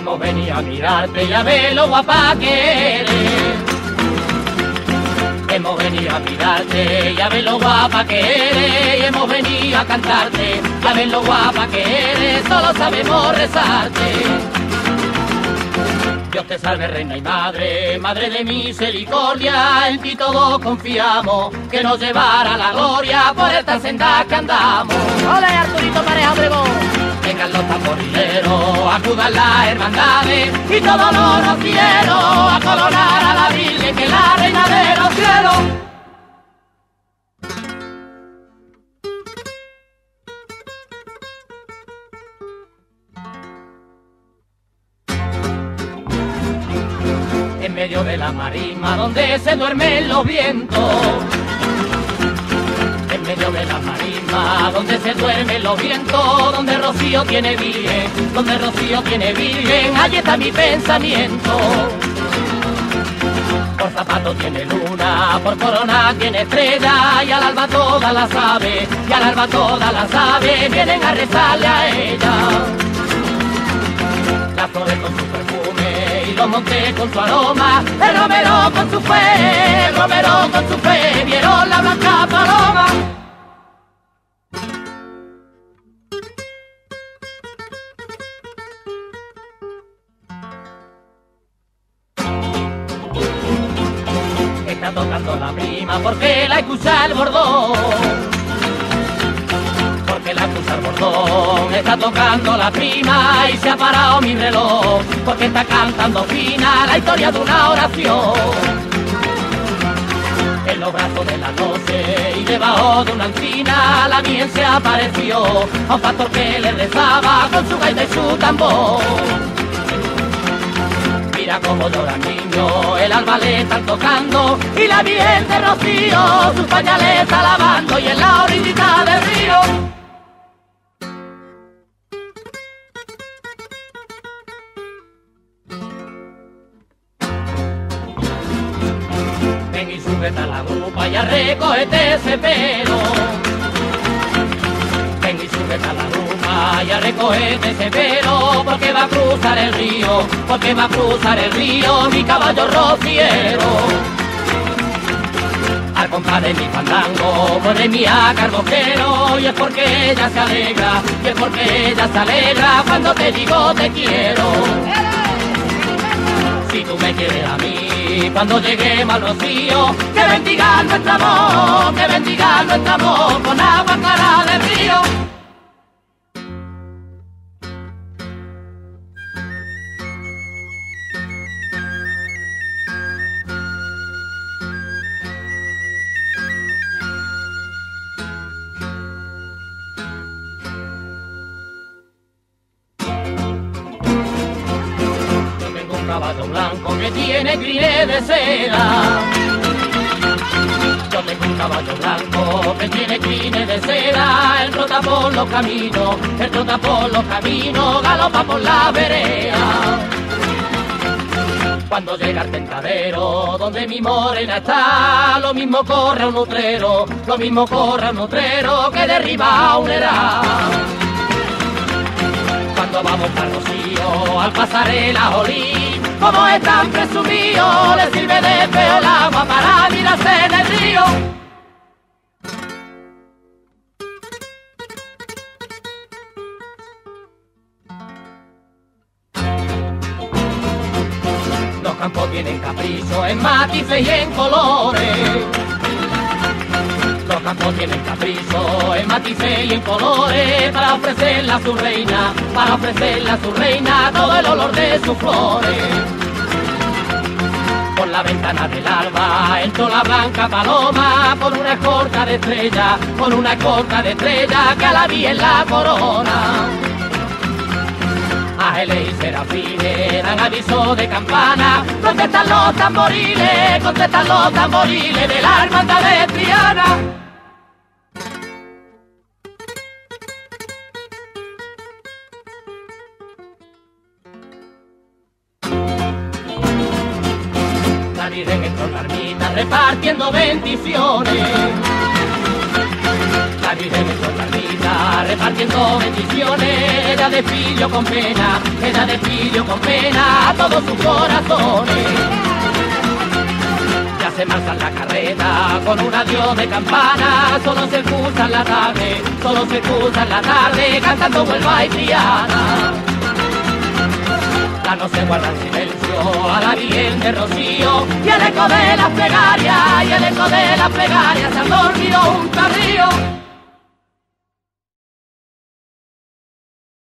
Hemos venido a mirarte y a ver lo guapa que eres. Hemos venido a mirarte y a ver lo guapa que eres. Y hemos venido a cantarte y a ver lo guapa que eres. Solo sabemos rezarte. Dios te salve, reina y madre, madre de misericordia, en ti todos confiamos, que nos llevará la gloria por esta senda que andamos. ¡Ole, Arturito Pareja Obregón! Vengan los tamborileros, acudan las hermandades y todos los rocieros a coronar a la Virgen, que es la reina de los cielos. En medio de la marisma donde se duermen los vientos, en medio de la marisma donde se duermen los vientos, donde Rocío tiene virgen, donde Rocío tiene virgen, allí está mi pensamiento. Por zapato tiene luna, por corona tiene estrella, y al alba todas las aves, y al alba todas las aves vienen a rezarle a ella. Las flores con su perfume y los montes con su aroma, el romero con su fe, el romero con su fe, vieron la blanca paloma. Está tocando la prima porque la escucha el bordón, porque la escucha el bordón. Está tocando la prima y se ha parado mi reloj, porque está cantando fina la historia de una oración. En los brazos de la noche y debajo de una encina, la Virgen se apareció a un pastor que le rezaba con su gaita y su tambor. Mira cómo llora el niño, el alba le están tocando y la Virgen de Rocío sus pañales está lavando, y en la orillita del río ven y súbete a la grupa y recógete ese pelo. Ven y súbete a la grupa y recógete ese pelo, porque va a cruzar el río, porque va a cruzar el río mi caballo rociero. Al compás de mi fandango muere mi acarbojero, y es porque ella se alegra, y es porque ella se alegra cuando te digo te quiero. Si tú me quieres a mí, cuando lleguemos al Rocío, que bendiga nuestro amor, que bendiga nuestro amor con agua clara del río. Caballo blanco que tiene crines de seda. Yo tengo un caballo blanco que tiene crines de seda. Él trota por los caminos, él trota por los caminos, galopa por la vereda. Cuando llega al tentadero donde mi morena está, lo mismo corre un nutrero, lo mismo corre un nutrero que derriba a un heral. Cuando vamos para Rocío, al pasar el ajolí, como es tan presumido, le sirve de feo el agua para mirarse en el río. Los campos tienen capricho en matices y en colores. Los campos tienen capricho en matices y en colores, para ofrecerle a su reina, para ofrecerle a su reina todo el olor de sus flores. Por la ventana del alba entró la blanca paloma, con una escolta de estrella, con una escolta de estrella que a la vi en la corona. Ángeles y serafines dan aviso de campana, contestan los tamboriles de la hermandad de Triana. La Virgen entró en la ermita repartiendo bendiciones. La Virgen entró en la ermita repartiendo repartiendo bendiciones, ella despidió con pena, ella despidió con pena a todos sus corazones. Ya se marcha la carreta con un adiós de campana, solo se escucha en la tarde, solo se escucha en la tarde, cantando Huelva y Triana. La noche guarda en silencio a la Virgen de Rocío, y el eco de las plegarias, y el eco de las plegarias se ha dormido un río.